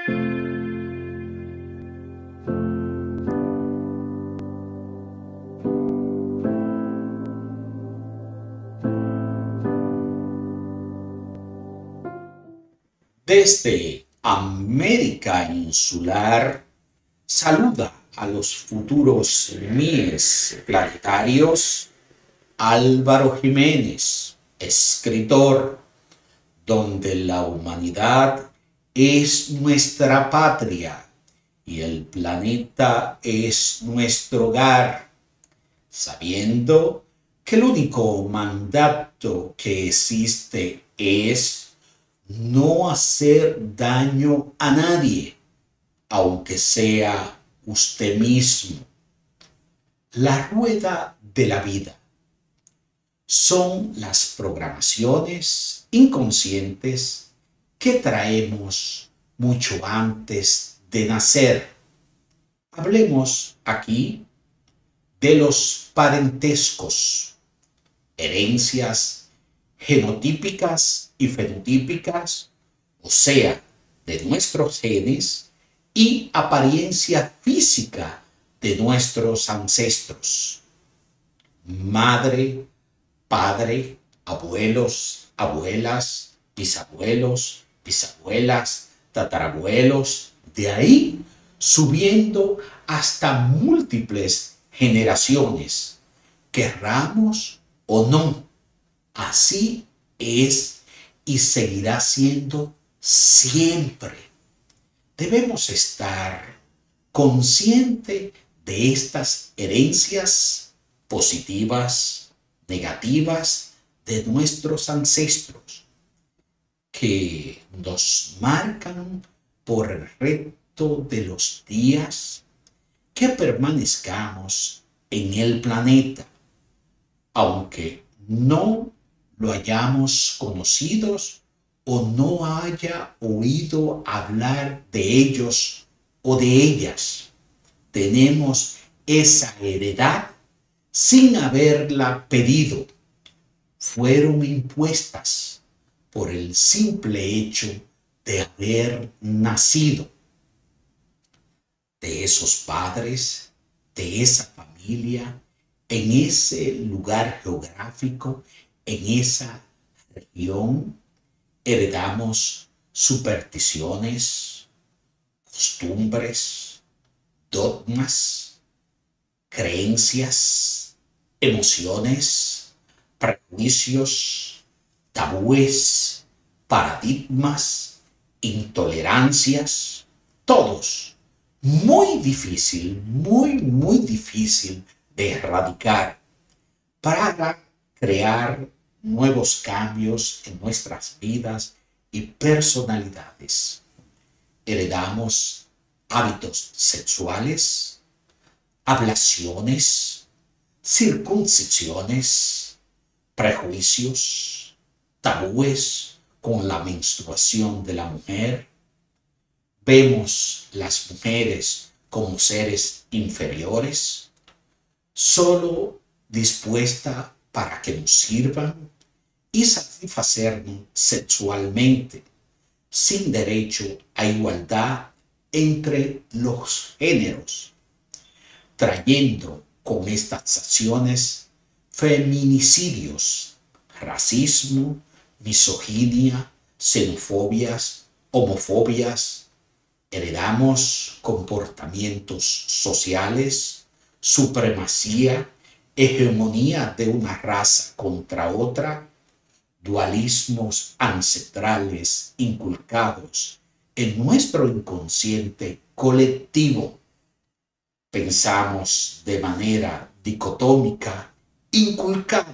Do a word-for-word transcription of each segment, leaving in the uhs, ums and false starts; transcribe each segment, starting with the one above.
Desde América Insular, saluda a los futuros mies planetarios Álvaro Jiménez, escritor, donde la humanidad es nuestra patria y el planeta es nuestro hogar, sabiendo que el único mandato que existe es no hacer daño a nadie, aunque sea usted mismo. La rueda de la vida son las programaciones inconscientes que traemos mucho antes de nacer. Hablemos aquí de los parentescos, herencias genotípicas y fenotípicas, o sea, de nuestros genes, y apariencia física de nuestros ancestros. Madre, padre, abuelos, abuelas, bisabuelos, bisabuelas, tatarabuelos, de ahí subiendo hasta múltiples generaciones, querramos o no. Así es y seguirá siendo siempre. Debemos estar conscientes de estas herencias positivas, negativas de nuestros ancestros, que nos marcan por el resto de los días que permanezcamos en el planeta, aunque no lo hayamos conocido o no haya oído hablar de ellos o de ellas. Tenemos esa heredad sin haberla pedido. Fueron impuestas por el simple hecho de haber nacido. De esos padres, de esa familia, en ese lugar geográfico, en esa región, heredamos supersticiones, costumbres, dogmas, creencias, emociones, prejuicios, tabúes, paradigmas, intolerancias, todos muy difícil, muy, muy difícil de erradicar para crear nuevos cambios en nuestras vidas y personalidades. Heredamos hábitos sexuales, ablaciones, circuncisiones, prejuicios, tabúes con la menstruación de la mujer. Vemos las mujeres como seres inferiores, solo dispuestas para que nos sirvan y satisfacernos sexualmente, sin derecho a igualdad entre los géneros, trayendo con estas acciones feminicidios, racismo, misoginia, xenofobias, homofobias. Heredamos comportamientos sociales, supremacía, hegemonía de una raza contra otra, dualismos ancestrales inculcados en nuestro inconsciente colectivo. Pensamos de manera dicotómica, inculcada,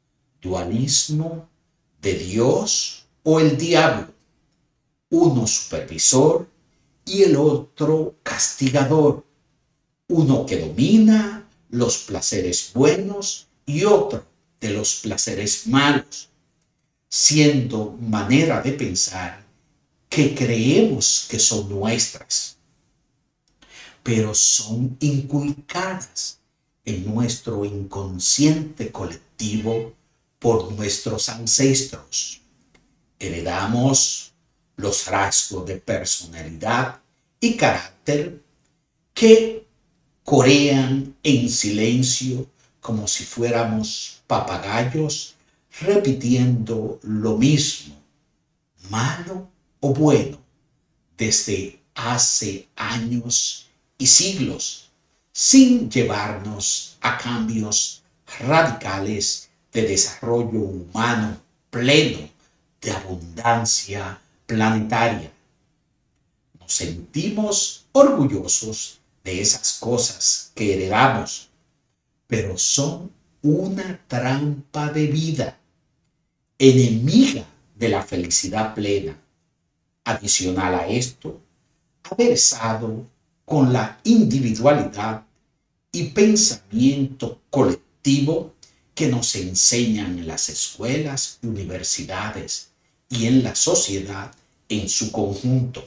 dualismo de Dios o el diablo, uno supervisor y el otro castigador, uno que domina los placeres buenos y otro de los placeres malos, siendo manera de pensar que creemos que son nuestras, pero son inculcadas en nuestro inconsciente colectivo por nuestros ancestros. Heredamos los rasgos de personalidad y carácter que corean en silencio como si fuéramos papagayos repitiendo lo mismo, malo o bueno, desde hace años y siglos, sin llevarnos a cambios radicales de desarrollo humano pleno, de abundancia planetaria. Nos sentimos orgullosos de esas cosas que heredamos, pero son una trampa de vida, enemiga de la felicidad plena. Adicional a esto, aderezado con la individualidad y pensamiento colectivo que nos enseñan en las escuelas y universidades y en la sociedad en su conjunto.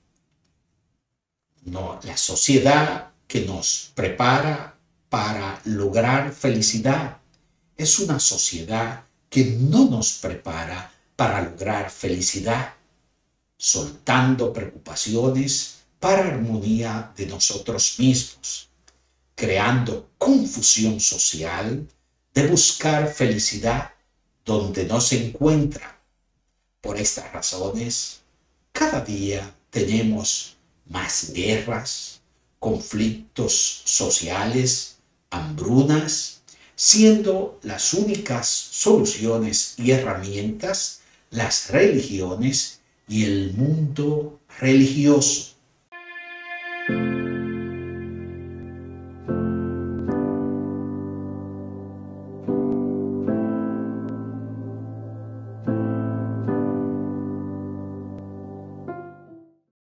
No, la sociedad que nos prepara para lograr felicidad es una sociedad que no nos prepara para lograr felicidad, soltando preocupaciones para armonía de nosotros mismos, creando confusión social de buscar felicidad donde no se encuentra. Por estas razones, cada día tenemos más guerras, conflictos sociales, hambrunas, siendo las únicas soluciones y herramientas las religiones y el mundo religioso.